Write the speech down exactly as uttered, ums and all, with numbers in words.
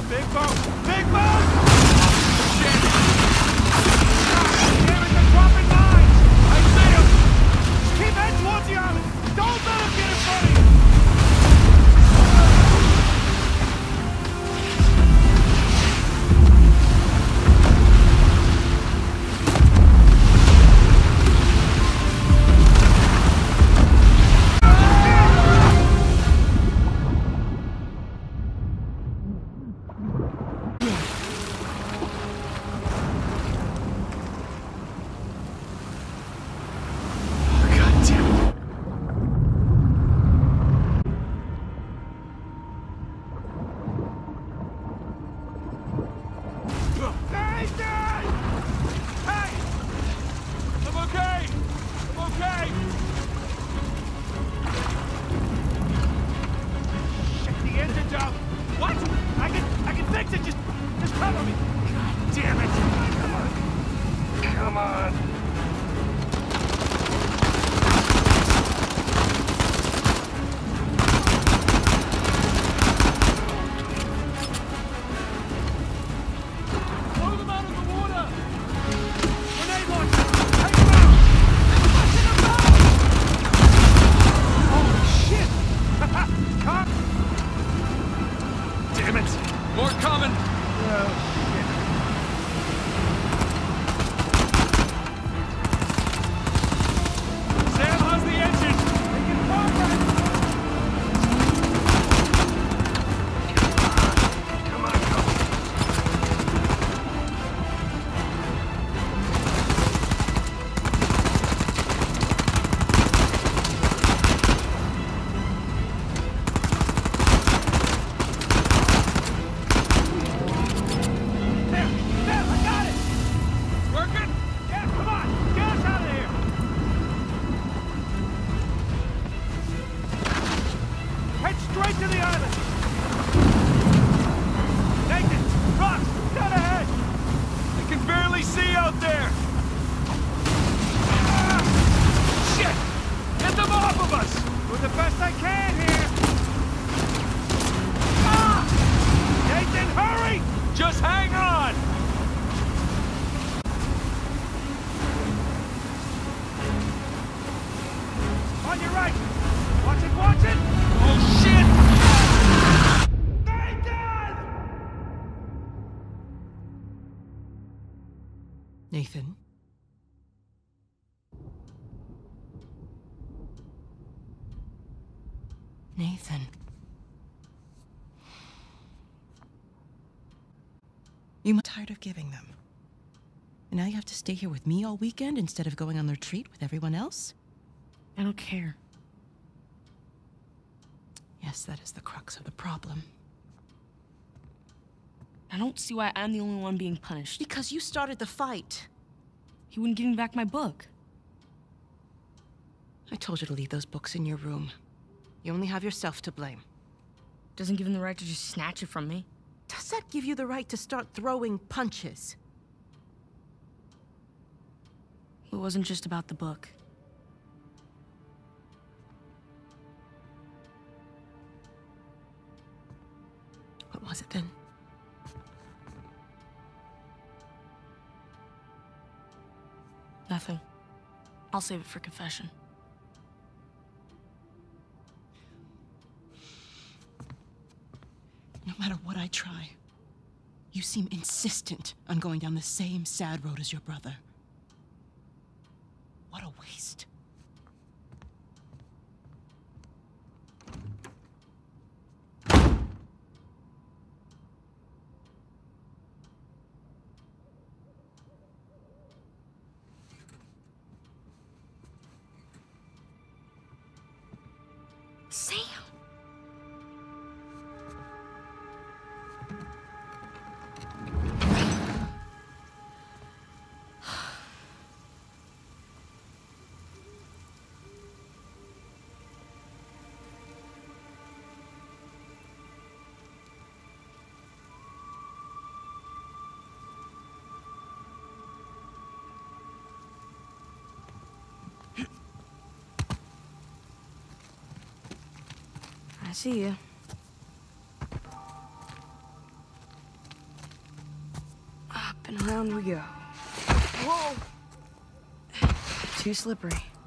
Big boat! Big boat! Shit! Damn it, they're dropping mines! I see them! Just keep heading towards the island! Don't let them get in front of you! Nathan? Nathan. You're tired of giving them. And now you have to stay here with me all weekend instead of going on the retreat with everyone else? I don't care. Yes, that is the crux of the problem. I don't see why I'm the only one being punished. Because you started the fight. He wouldn't give me back my book. I told you to leave those books in your room. You only have yourself to blame. Doesn't give him the right to just snatch it from me. Does that give you the right to start throwing punches? It wasn't just about the book. What was it then? Nothing. I'll save it for confession. No matter what I try, you seem insistent on going down the same sad road as your brother. What a waste. Sam! I see you. And around we go. Whoa! Too slippery.